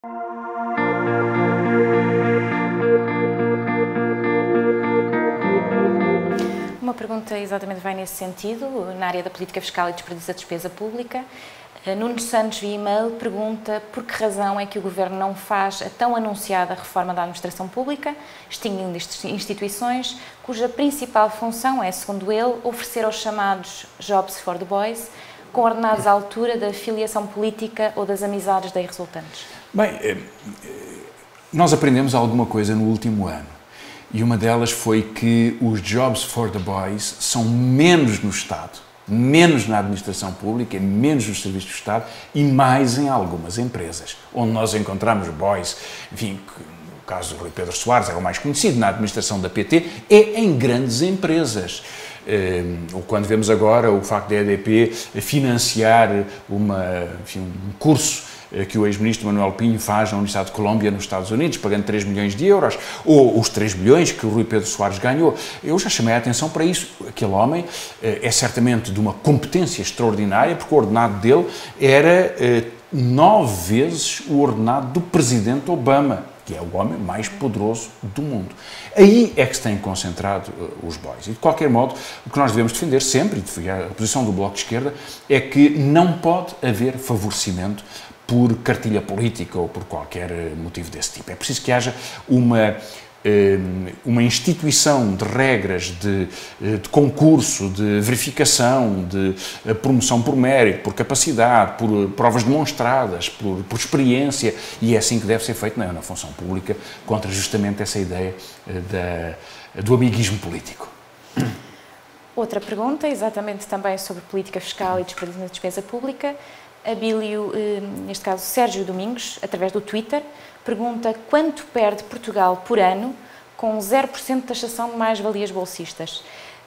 Uma pergunta exatamente vai nesse sentido, na área da política fiscal e desperdício da despesa pública. Nuno Santos, via e-mail, pergunta por que razão é que o Governo não faz a tão anunciada reforma da administração pública, extinguindo instituições cuja principal função é, segundo ele, oferecer aos chamados Jobs for the Boys, com ordenados à altura da filiação política ou das amizades daí resultantes. Bem, nós aprendemos alguma coisa no último ano. E uma delas foi que os Jobs for the Boys são menos no Estado, menos na administração pública, menos nos serviços do Estado e mais em algumas empresas, onde nós encontramos boys, enfim, no caso do Rui Pedro Soares, é o mais conhecido, na administração da PT, é em grandes empresas. Ou quando vemos agora o facto da EDP financiar um curso que o ex-ministro Manuel Pinho faz na Universidade de Colômbia, nos Estados Unidos, pagando 3 milhões de euros, ou os 3 bilhões que o Rui Pedro Soares ganhou. Eu já chamei a atenção para isso. Aquele homem é certamente de uma competência extraordinária, porque o ordenado dele era 9 vezes o ordenado do presidente Obama, que é o homem mais poderoso do mundo. Aí é que se têm concentrado os boys. E, de qualquer modo, o que nós devemos defender sempre, e a posição do Bloco de Esquerda, é que não pode haver favorecimento por cartilha política ou por qualquer motivo desse tipo. É preciso que haja uma instituição de regras de concurso, de verificação, de promoção por mérito, por capacidade, por provas demonstradas, por experiência, e é assim que deve ser feito na função pública, contra justamente essa ideia do amiguismo político. Outra pergunta, exatamente também sobre política fiscal e desperdício da despesa pública. Abílio, neste caso Sérgio Domingos, através do Twitter, pergunta quanto perde Portugal por ano com 0% de taxação de mais-valias bolsistas,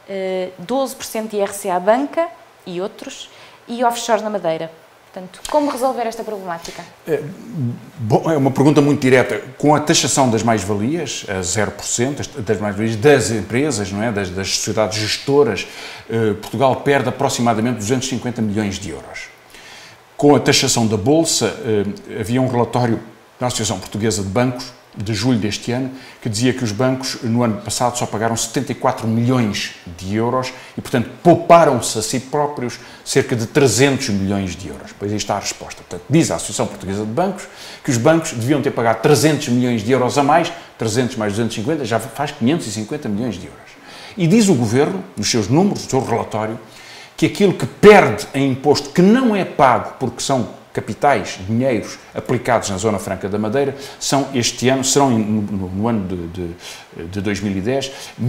12% de IRC à banca e outros, e offshores na Madeira. Portanto, como resolver esta problemática? Bom, é uma pergunta muito direta. Com a taxação das mais-valias, a 0%, das mais-valias das empresas, não é? das sociedades gestoras, Portugal perde aproximadamente 250 milhões de euros. Com a taxação da Bolsa, havia um relatório da Associação Portuguesa de Bancos, de julho deste ano, que dizia que os bancos, no ano passado, só pagaram 74 milhões de euros e, portanto, pouparam-se a si próprios cerca de 300 milhões de euros. Pois aí está a resposta. Portanto, diz a Associação Portuguesa de Bancos que os bancos deviam ter pagado 300 milhões de euros a mais, 300 mais 250, já faz 550 milhões de euros. E diz o Governo, nos seus números, no seu relatório, que aquilo que perde em imposto, que não é pago porque são capitais, dinheiros aplicados na Zona Franca da Madeira, serão no ano de 2010,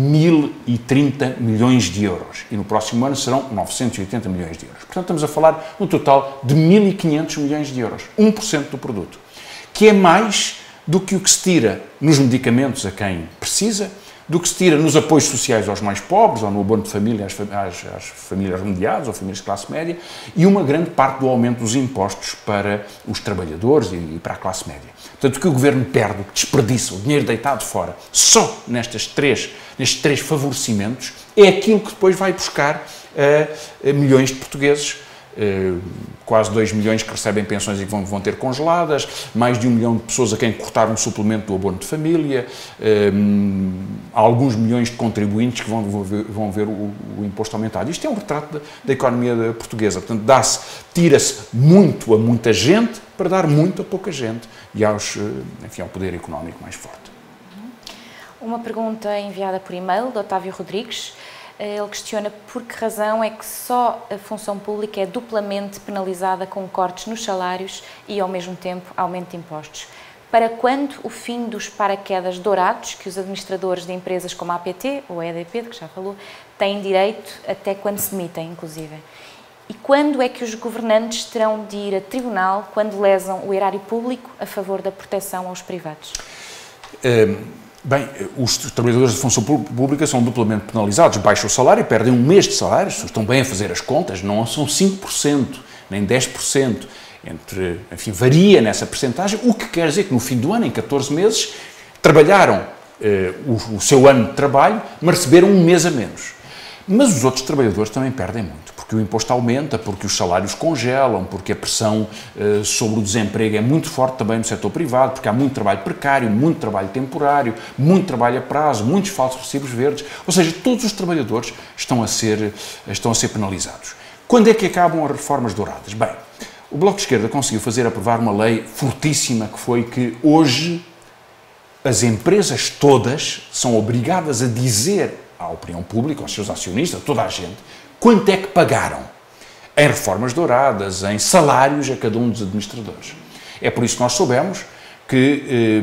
1.030 milhões de euros. E no próximo ano serão 980 milhões de euros. Portanto, estamos a falar no total de 1.500 milhões de euros, 1% do produto, que é mais do que o que se tira nos medicamentos a quem precisa, do que se tira nos apoios sociais aos mais pobres, ou no abono de família às famílias remediadas, ou famílias de classe média, e uma grande parte do aumento dos impostos para os trabalhadores e para a classe média. Portanto, o que o Governo perde, o que desperdiça, o dinheiro deitado fora, só nestes três favorecimentos, é aquilo que depois vai buscar a milhões de portugueses, quase 2 milhões que recebem pensões e que vão ter congeladas, mais de 1 milhão de pessoas a quem cortaram um suplemento do abono de família, alguns milhões de contribuintes que vão ver o imposto aumentado. Isto é um retrato da economia portuguesa. Portanto, tira-se muito a muita gente para dar muito a pouca gente e ao poder económico mais forte. Uma pergunta enviada por e-mail de Otávio Rodrigues. Ele questiona por que razão é que só a função pública é duplamente penalizada com cortes nos salários e, ao mesmo tempo, aumento de impostos. Para quando o fim dos paraquedas dourados, que os administradores de empresas como a APT ou a EDP, de que já falou, têm direito até quando se demitem, inclusive? E quando é que os governantes terão de ir a tribunal quando lesam o erário público a favor da proteção aos privados? Bem, os trabalhadores de função pública são duplamente penalizados, baixam o salário, perdem um mês de salário, estão bem a fazer as contas, não são 5%, nem 10%, varia nessa percentagem, o que quer dizer que no fim do ano, em 14 meses, trabalharam o seu ano de trabalho, mas receberam um mês a menos. Mas os outros trabalhadores também perdem muito, porque o imposto aumenta, porque os salários congelam, porque a pressão sobre o desemprego é muito forte também no setor privado, porque há muito trabalho precário, muito trabalho temporário, muito trabalho a prazo, muitos falsos recibos verdes, ou seja, todos os trabalhadores estão a ser penalizados. Quando é que acabam as reformas douradas? Bem, o Bloco de Esquerda conseguiu fazer aprovar uma lei fortíssima, que foi que hoje as empresas todas são obrigadas a dizer à opinião pública, aos seus acionistas, a toda a gente, quanto é que pagaram em reformas douradas, em salários a cada um dos administradores. É por isso que nós soubemos que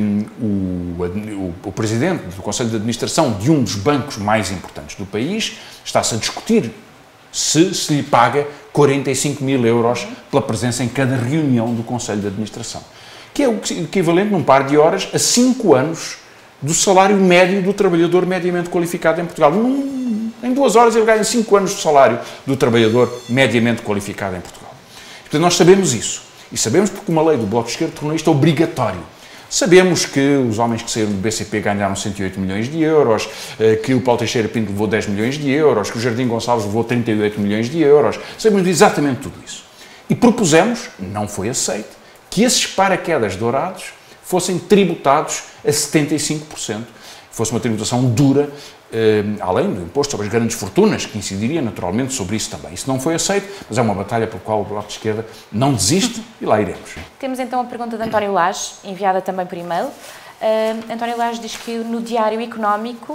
o presidente do Conselho de Administração de um dos bancos mais importantes do país está-se a discutir se lhe paga 45 mil euros pela presença em cada reunião do Conselho de Administração, que é o equivalente, num par de horas, a 5 anos do salário médio do trabalhador mediamente qualificado em Portugal. Em 2 horas ele ganha 5 anos do salário do trabalhador mediamente qualificado em Portugal. Portanto, nós sabemos isso. E sabemos porque uma lei do Bloco de Esquerda tornou isto obrigatório. Sabemos que os homens que saíram do BCP ganharam 108 milhões de euros, que o Paulo Teixeira Pinto levou 10 milhões de euros, que o Jardim Gonçalves levou 38 milhões de euros. Sabemos exatamente tudo isso. E propusemos, não foi aceito, que esses paraquedas dourados fossem tributados a 75%. Fosse uma tributação dura, além do imposto sobre as grandes fortunas, que incidiria naturalmente sobre isso também. Isso não foi aceito, mas é uma batalha pela qual o Bloco de Esquerda não desiste e lá iremos. Temos então a pergunta de António Lage, enviada também por e-mail. António Lage diz que no Diário Económico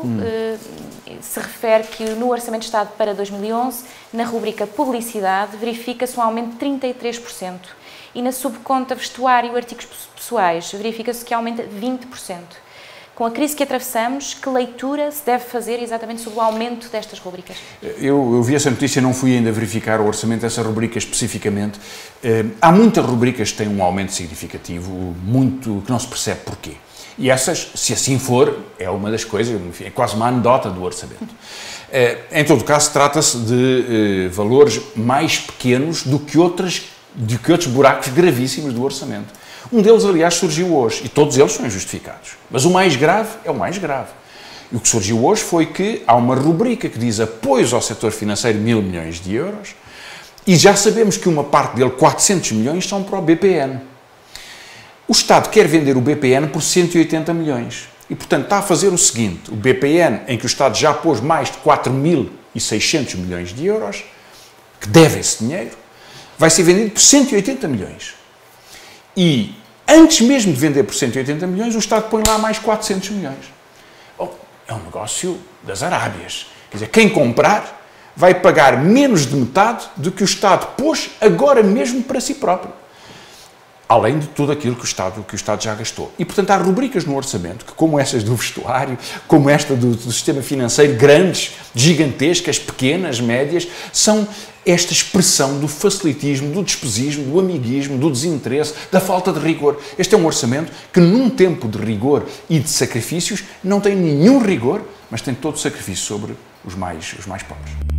se refere que no Orçamento de Estado para 2011, na rubrica Publicidade, verifica-se um aumento de 33%. E na subconta Vestuário e Artigos Pessoais, verifica-se que aumenta 20%. Com a crise que atravessamos, que leitura se deve fazer exatamente sobre o aumento destas rubricas? Eu vi essa notícia, não fui ainda verificar o orçamento dessa rubrica especificamente. Há muitas rubricas que têm um aumento significativo, muito que não se percebe porquê. E essas, se assim for, é uma das coisas, enfim, é quase uma anedota do orçamento. Em todo caso, trata-se de valores mais pequenos do que outros buracos gravíssimos do orçamento. Um deles, aliás, surgiu hoje, e todos eles são injustificados. Mas o mais grave é o mais grave. E o que surgiu hoje foi que há uma rubrica que diz apoios ao setor financeiro 1.000 milhões de euros, e já sabemos que uma parte dele, 400 milhões, são para o BPN. O Estado quer vender o BPN por 180 milhões. E, portanto, está a fazer o seguinte: o BPN, em que o Estado já pôs mais de 4.600 milhões de euros, que deve esse dinheiro, vai ser vendido por 180 milhões. E, antes mesmo de vender por 180 milhões, o Estado põe lá mais 400 milhões. Bom, é um negócio das Arábias. Quer dizer, quem comprar vai pagar menos de metade do que o Estado pôs agora mesmo para si próprio. Além de tudo aquilo que o Estado já gastou. E, portanto, há rubricas no orçamento, que, como essas do vestuário, como esta do sistema financeiro, grandes, gigantescas, pequenas, médias, são esta expressão do facilitismo, do despesismo, do amiguismo, do desinteresse, da falta de rigor. Este é um orçamento que, num tempo de rigor e de sacrifícios, não tem nenhum rigor, mas tem todo o sacrifício sobre os mais pobres.